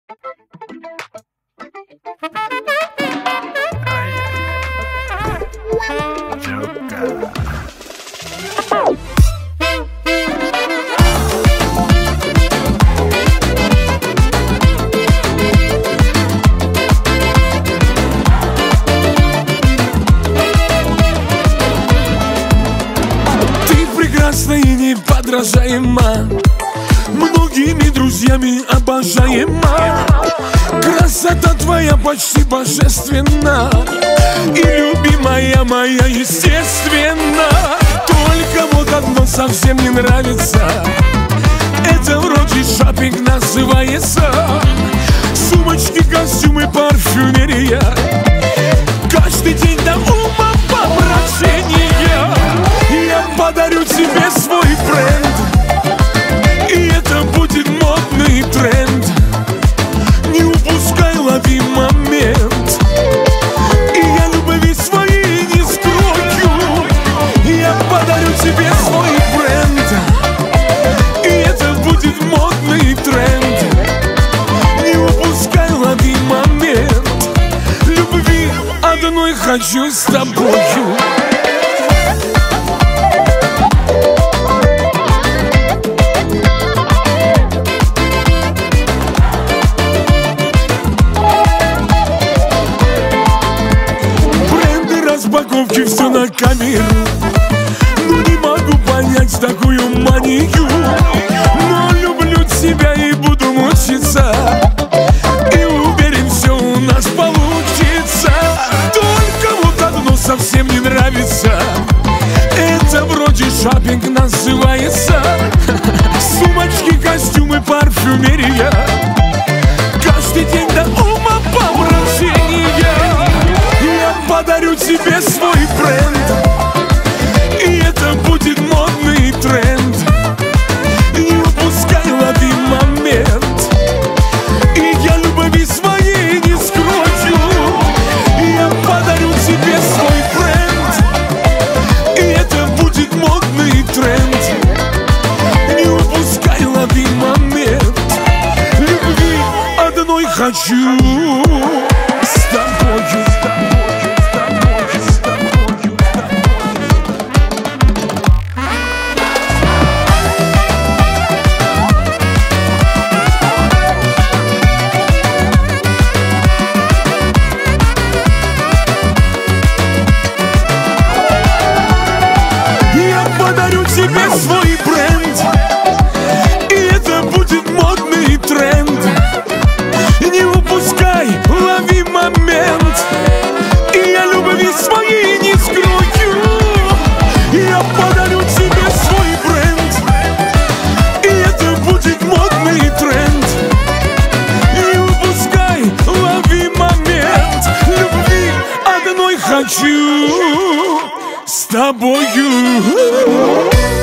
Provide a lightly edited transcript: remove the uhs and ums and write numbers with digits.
Ты прекрасна и неподражаема, многими друзьями обожаема. Красота твоя почти божественна, и любимая моя естественно. Только вот одно совсем не нравится, это вроде шопинг называется. Сумочки, костюмы, парфюмерия, каждый день до ума помрачения. Я подарю тебе свой бренд, и это будет модный тренд. Не упускай, лови момент, и я любви своей не скрою. Я подарю тебе свой бренд, и это будет модный тренд. Не упускай, лови момент, любви одной хочу с тобою. Распаковки все на камеру, но не могу понять такую манию. Но люблю тебя и буду мучиться, и уверен, все у нас получится. Только вот одно совсем не нравится, это вроде шопинг называется. Сумочки, костюмы, парфюмерия, каждый день до ума помрачения. Я подарю тебе свой бренд, и это будет модный тренд. Не упускай, лови момент, и я любви своей не скрою. Я подарю тебе свой бренд, и это будет модный тренд. Не упускай, лови момент, любви одной хочу с тобою. Подарю тебе свой бренд, и это будет модный тренд. Не упускай, лови момент, и я любви своей не скрою. Я подарю тебе свой бренд, и это будет модный тренд. Не упускай, лови момент, любви одной хочу с тобою.